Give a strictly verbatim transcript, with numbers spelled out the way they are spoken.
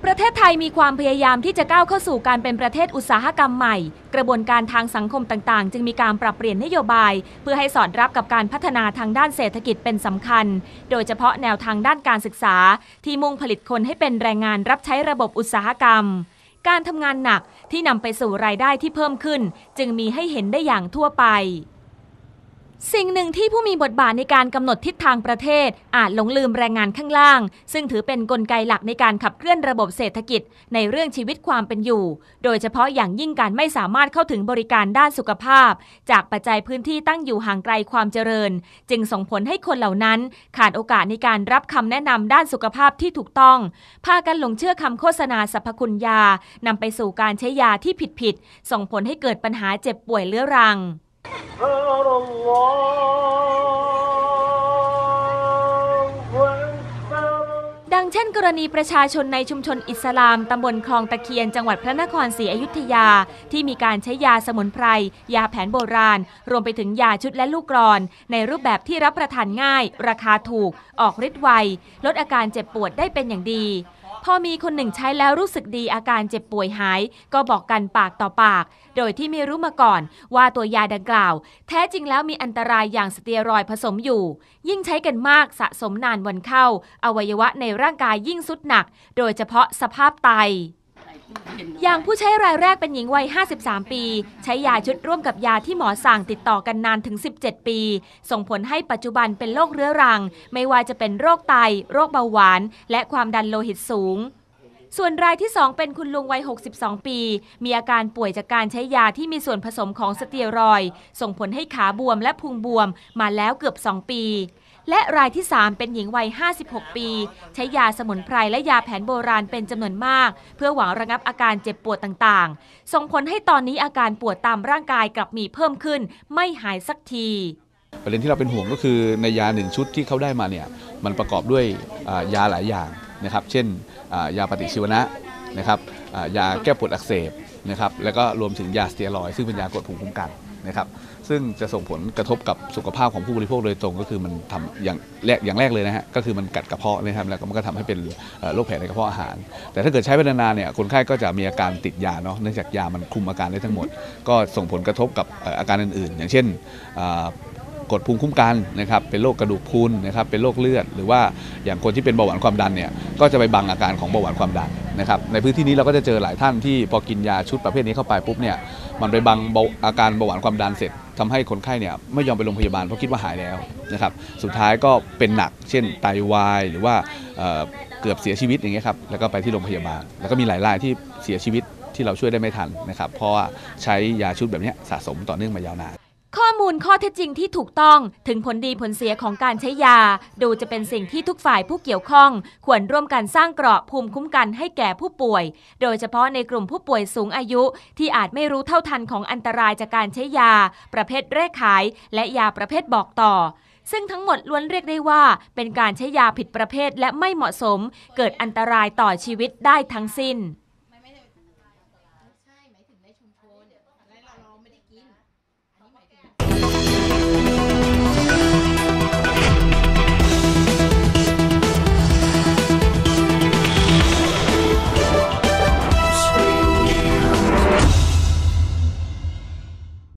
ประเทศไทยมีความพยายามที่จะก้าวเข้าสู่การเป็นประเทศอุตสาหกรรมใหม่กระบวนการทางสังคมต่างๆจึงมีการปรับเปลี่ยนนโยบายเพื่อให้สอดรับกับการพัฒนาทางด้านเศรษฐกิจเป็นสำคัญโดยเฉพาะแนวทางด้านการศึกษาที่มุ่งผลิตคนให้เป็นแรงงานรับใช้ระบบอุตสาหกรรมการทำงานหนักที่นำไปสู่รายได้ที่เพิ่มขึ้นจึงมีให้เห็นได้อย่างทั่วไปสิ่งหนึ่งที่ผู้มีบทบาทในการกำหนดทิศทางประเทศอาจหลงลืมแรงงานข้างล่างซึ่งถือเป็นกลไกหลักในการขับเคลื่อนระบบเศรษฐกิจในเรื่องชีวิตความเป็นอยู่โดยเฉพาะอย่างยิ่งการไม่สามารถเข้าถึงบริการด้านสุขภาพจากปัจจัยพื้นที่ตั้งอยู่ห่างไกลความเจริญจึงส่งผลให้คนเหล่านั้นขาดโอกาสในการรับคำแนะนำด้านสุขภาพที่ถูกต้องพากันหลงเชื่อคำโฆษณาสรรพคุณยานำไปสู่การใช้ยาที่ผิดๆส่งผลให้เกิดปัญหาเจ็บป่วยเรื้อรังดังเช่นกรณีประชาชนในชุมชนอิสลามตำบลคลองตะเคียนจังหวัดพระนครศรีอยุธยาที่มีการใช้ยาสมุนไพรยาแผนโบราณรวมไปถึงยาชุดและลูกกลอนในรูปแบบที่รับประทานง่ายราคาถูกออกฤทธิ์ไวลดอาการเจ็บปวดได้เป็นอย่างดีพอมีคนหนึ่งใช้แล้วรู้สึกดีอาการเจ็บป่วยหายก็บอกกันปากต่อปากโดยที่ไม่รู้มาก่อนว่าตัวยาดังกล่าวแท้จริงแล้วมีอันตรายอย่างสเตียรอยด์ผสมอยู่ยิ่งใช้กันมากสะสมนานวันเข้าอวัยวะในร่างกายยิ่งทรุดหนักโดยเฉพาะสภาพไตอย่างผู้ใช้รายแรกเป็นหญิงวัยห้าสิบสามปีใช้ยาชุดร่วมกับยาที่หมอสั่งติดต่อกันนานถึงสิบเจ็ดปีส่งผลให้ปัจจุบันเป็นโรคเรื้อรังไม่ว่าจะเป็นโรคไตโรคเบาหวานและความดันโลหิตสูงส่วนรายที่สองเป็นคุณลุงวัยหกสิบสองปีมีอาการป่วยจากการใช้ยาที่มีส่วนผสมของสเตียรอยด์ส่งผลให้ขาบวมและพุงบวมมาแล้วเกือบสองปีและรายที่สามเป็นหญิงวัยห้าสิบหกปีใช้ยาสมุนไพรและยาแผนโบราณเป็นจำนวนมากเพื่อหวังระงับอาการเจ็บปวดต่างๆส่งผลให้ตอนนี้อาการปวดตามร่างกายกลับมีเพิ่มขึ้นไม่หายสักทีประเด็นที่เราเป็นห่วงก็คือในยาหนึ่งชุดที่เขาได้มาเนี่ยมันประกอบด้วยยาหลายอย่างนะครับเช่นยาปฏิชีวนะนะครับยาแก้ปวดอักเสบนะครับแล้วก็รวมถึงยาสเตียรอยด์ซึ่งเป็นยากดภูมิคุ้มกันนะครับซึ่งจะส่งผลกระทบกับสุขภาพของผู้บริโภคโดยตรงก็คือมันทำอย่างแรกอย่างแรกเลยนะฮะก็คือมันกัดกระเพาะนะครับแล้วมันก็ทำให้เป็นโรคแผลในกระเพาะอาหารแต่ถ้าเกิดใช้ไปนานๆเนี่ยคนไข้ก็จะมีอาการติดยาเนาะเนื่องจากยามันคุมอาการได้ทั้งหมดก็ส่งผลกระทบกับอาการอื่นๆอย่างเช่นกดภูมิคุ้มกันนะครับเป็นโรคกระดูกพรุนนะครับเป็นโรคเลือดหรือว่าอย่างคนที่เป็นเบาหวานความดันเนี่ยก็จะไปบังอาการของเบาหวานความดันนะครับในพื้นที่นี้เราก็จะเจอหลายท่านที่พอกินยาชุดประเภทนี้เข้าไปปุ๊บเนี่ยมันไปบังอาการเบาหวานความดันเสร็จทำให้คนไข้เนี่ยไม่ยอมไปโรงพยาบาลเพราะคิดว่าหายแล้วนะครับสุดท้ายก็เป็นหนักเช่นไตวายหรือว่าเกือบเสียชีวิตอย่างเงี้ยครับแล้วก็ไปที่โรงพยาบาลแล้วก็มีหลายรายที่เสียชีวิตที่เราช่วยได้ไม่ทันนะครับเพราะว่าใช้ยาชุดแบบนี้สะสมต่อเนื่องมายาวนานข้อมูลข้อเท็จจริงที่ถูกต้องถึงผลดีผลเสียของการใช้ยาดูจะเป็นสิ่งที่ทุกฝ่ายผู้เกี่ยวข้องควรร่วมกันสร้างเกราะภูมิคุ้มกันให้แก่ผู้ป่วยโดยเฉพาะในกลุ่มผู้ป่วยสูงอายุที่อาจไม่รู้เท่าทันของอันตรายจากการใช้ยาประเภทเร่ขายและยาประเภทบอกต่อซึ่งทั้งหมดล้วนเรียกได้ว่าเป็นการใช้ยาผิดประเภทและไม่เหมาะสมเกิดอันตรายต่อชีวิตได้ทั้งสิ้น